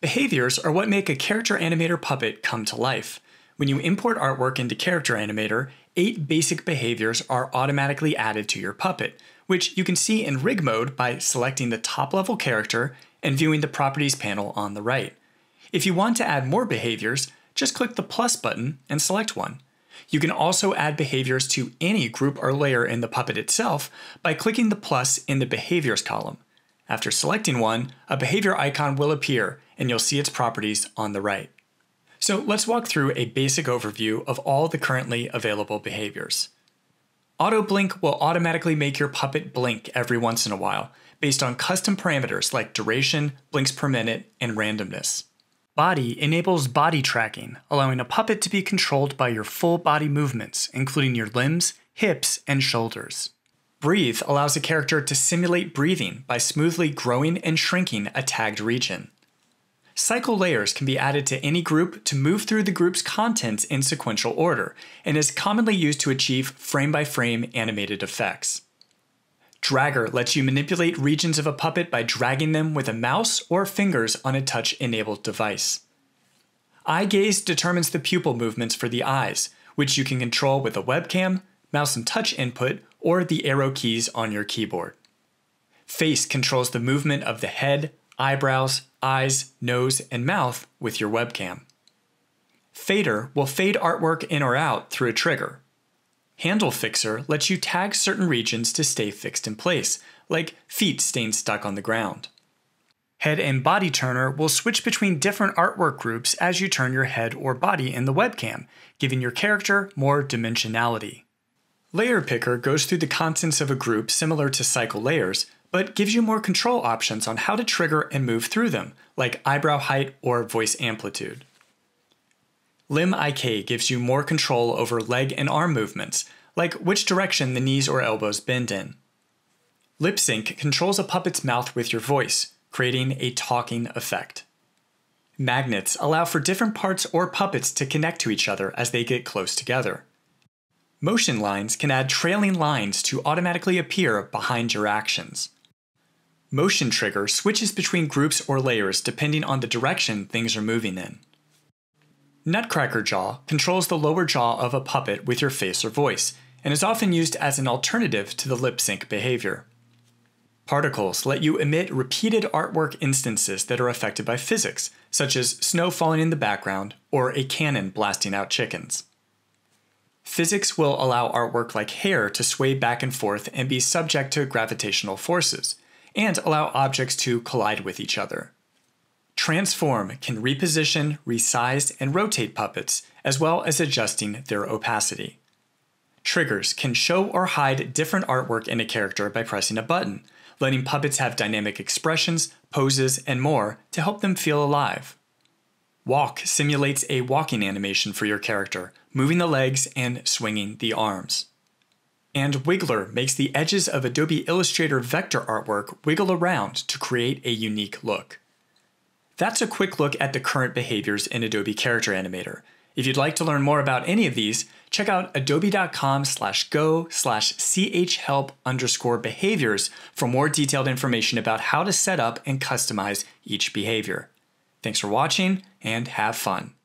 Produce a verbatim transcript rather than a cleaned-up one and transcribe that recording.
Behaviors are what make a Character Animator puppet come to life. When you import artwork into Character Animator, eight basic behaviors are automatically added to your puppet, which you can see in rig mode by selecting the top-level character and viewing the Properties panel on the right. If you want to add more behaviors, just click the plus button and select one. You can also add behaviors to any group or layer in the puppet itself by clicking the plus in the Behaviors column. After selecting one, a behavior icon will appear and you'll see its properties on the right. So let's walk through a basic overview of all the currently available behaviors. Auto blink will automatically make your puppet blink every once in a while, based on custom parameters like duration, blinks per minute, and randomness. Body enables body tracking, allowing a puppet to be controlled by your full body movements, including your limbs, hips, and shoulders. Breathe allows a character to simulate breathing by smoothly growing and shrinking a tagged region. Cycle layers can be added to any group to move through the group's contents in sequential order, and is commonly used to achieve frame-by-frame animated effects. Dragger lets you manipulate regions of a puppet by dragging them with a mouse or fingers on a touch-enabled device. Eye gaze determines the pupil movements for the eyes, which you can control with a webcam, mouse and touch input, or the arrow keys on your keyboard. Face controls the movement of the head, eyebrows, eyes, nose, and mouth with your webcam. Fader will fade artwork in or out through a trigger. Handle Fixer lets you tag certain regions to stay fixed in place, like feet staying stuck on the ground. Head and Body Turner will switch between different artwork groups as you turn your head or body in the webcam, giving your character more dimensionality. Layer Picker goes through the contents of a group similar to cycle layers, but gives you more control options on how to trigger and move through them, like eyebrow height or voice amplitude. Limb I K gives you more control over leg and arm movements, like which direction the knees or elbows bend in. Lip Sync controls a puppet's mouth with your voice, creating a talking effect. Magnets allow for different parts or puppets to connect to each other as they get close together. Motion lines can add trailing lines to automatically appear behind your actions. Motion Trigger switches between groups or layers depending on the direction things are moving in. Nutcracker Jaw controls the lower jaw of a puppet with your face or voice, and is often used as an alternative to the lip sync behavior. Particles let you emit repeated artwork instances that are affected by physics, such as snow falling in the background or a cannon blasting out chickens. Physics will allow artwork like hair to sway back and forth and be subject to gravitational forces, and allow objects to collide with each other. Transform can reposition, resize, and rotate puppets, as well as adjusting their opacity. Triggers can show or hide different artwork in a character by pressing a button, letting puppets have dynamic expressions, poses, and more to help them feel alive. Walk simulates a walking animation for your character, moving the legs and swinging the arms. And Wiggler makes the edges of Adobe Illustrator vector artwork wiggle around to create a unique look. That's a quick look at the current behaviors in Adobe Character Animator. If you'd like to learn more about any of these, check out adobe.com slash go slash chhelp underscore behaviors for more detailed information about how to set up and customize each behavior. Thanks for watching and have fun.